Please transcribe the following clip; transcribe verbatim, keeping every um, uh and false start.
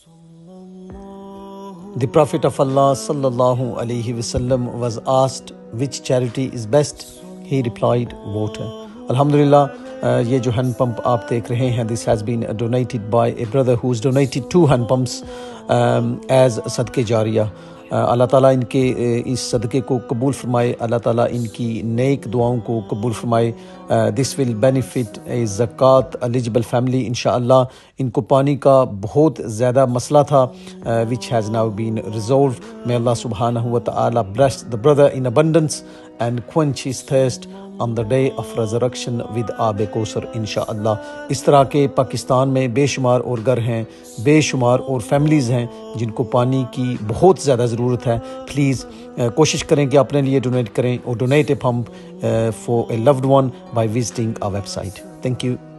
The Prophet of Allah sallallahu alaihi wasallam was asked which charity is best. He replied, water. Alhamdulillah, uh, ये जो hand pump आप देख रहे हैं, this has been donated by a brother who's donated two hand pumps um, as sadaqah jariyah. अल्लाह ताला इनके इस सदक़े को कबूल फरमाए, अल्लाह ताला इनकी नेक दुआओं को कबूल फरमाए. दिस विल बेनिफिट ए ज़कात एलिजिबल फैमिली इंशाअल्लाह. इनको पानी का बहुत ज़्यादा मसला था which has now been resolve. May Allah सुब्हानहू व तआला bless the brother in abundance and quench his thirst on the day of resurrection with आब कौसर इंशाअल्लाह. इस तरह के पाकिस्तान में बेशुमार और घर हैं, बेशुमार और फैमिलीज़ हैं जिनको पानी की बहुत ज़्यादा ज़रूरत है. प्लीज़ कोशिश करें कि अपने लिए डोनेट करें और donate a pump for a loved one by visiting our website. Thank you.